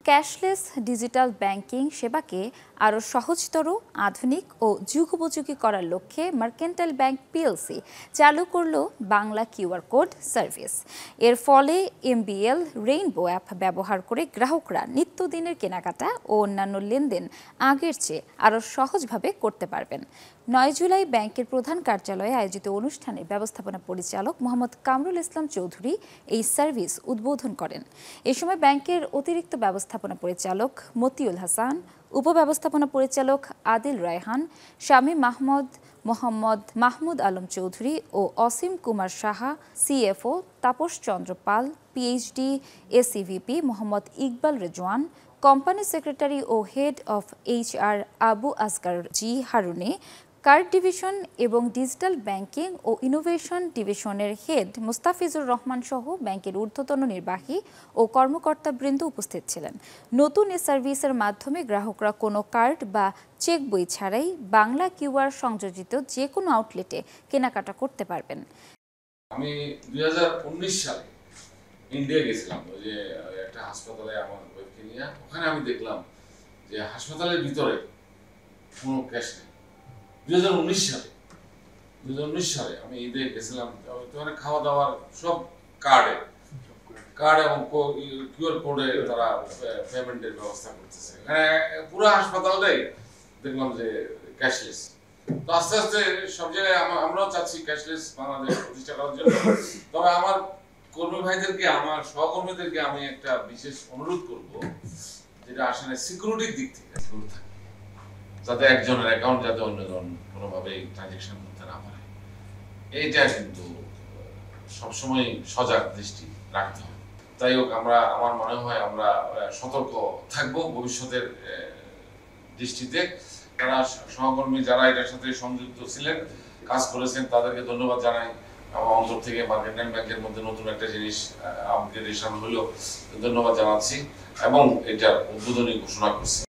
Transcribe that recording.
Cashless digital banking সেবাকে আরও সহজতর, আধুনিক ও যুগোপযোগী করার লক্ষ্যে মার্কেন্টাইল ব্যাংক পিএলসি চালু করল বাংলা কিউআর কোড সার্ভিস। এর ফলে এমবিএল রেইনবো অ্যাপ ব্যবহার করে গ্রাহকরা নিত্যদিনের কেনাকাটা ও অন্যান্য লেনদেন আগের চেয়ে আরও সহজভাবে করতে পারবেন। ৯ জুলাই ব্যাংকের প্রধান কার্যালয়ে আয়োজিত অনুষ্ঠানে ব্যবস্থাপনা পরিচালক মোহাম্মদ কামরুল ইসলাম চৌধুরী এই সার্ভিস উদ্বোধন করেন। এ সময় ব্যাংকের অতিরিক্ত ব্যবস্থাপনা পরিচালক মতিউল হাসান, উপব্যবস্থাপনা পরিচালক আদিল রায়হান, শামী মোহাম্মদ মাহমুদ আলম চৌধুরী ও Asim Kumar Saha, CFO Tapas Chandra Pal, PhD ACVP Mohammad Iqbal Rezwan, company secretary ও head of HR Abu Asgar জি হারুনে, কার্ড ডিভিশন এবং ডিজিটাল ব্যাংকিং ও ইনোভেশন ডিভিশনের হেড মুস্তাফিজুর রহমান সহ ব্যাংকের ঊর্ধ্বতন নির্বাহী ও কর্মকর্তাবৃন্দ উপস্থিত ছিলেন। নতুন এ সার্ভিসের মাধ্যমে গ্রাহকরা কোনো কার্ড বা চেক বই ছাড়াই বাংলা কিউআর সংযোজিত যে কোনো আউটলেটে কেনাকাটা করতে পারবেন। আমি 2019 সালে ইন্ডিয়া গেছিলাম, ওই যে একটা হাসপাতালে আমার ওয়াইফকে নিয়ে। ওখানে আমি দেখলাম যে হাসপাতালের ভিতরে কোনো ক্যাশ নেই। 2019 সালে আমি ঈদে গেছিলাম, ওখানে খাওয়া দাওয়ার সব কার্ড এবং কিউআর কোডে তারা পেমেন্টের ব্যবস্থা করতেছে। পুরো হাসপাতালটাই দেখলাম যে ক্যাশলেস। তো আস্তে আস্তে সব জায়গায় আমরাও চাচ্ছি ক্যাশলেস বাংলাদেশ প্রতিষ্ঠা করার জন্য। তবে আমার কর্মী ভাইদেরকে, আমার সহকর্মীদেরকে আমি একটা বিশেষ অনুরোধ করব, যেটা আসলে সিকিউরিটির দিক থেকে থাকে, যাতে একজনের অ্যাকাউন্ট যাতে অন্যজন কোনোভাবেই ট্রানজেকশন করতে না পারে। এইটা কিন্তু সবসময় সজাগ দৃষ্টি রাখতে হবে। তাই হোক, আমার মনে হয় আমরা সতর্ক থাকবো ভবিষ্যতের দৃষ্টিতে। তারা সহকর্মী যারা এটার সাথে সংযুক্ত ছিলেন, কাজ করেছেন, তাদেরকে ধন্যবাদ জানাই। আমার অন্তর থেকে মার্কেন্টাইল ব্যাংকের মধ্যে নতুন একটা জিনিস আপগ্রেডেশন হলো, ধন্যবাদ জানাচ্ছি এবং এটার উদ্বোধনী ঘোষণা করছি।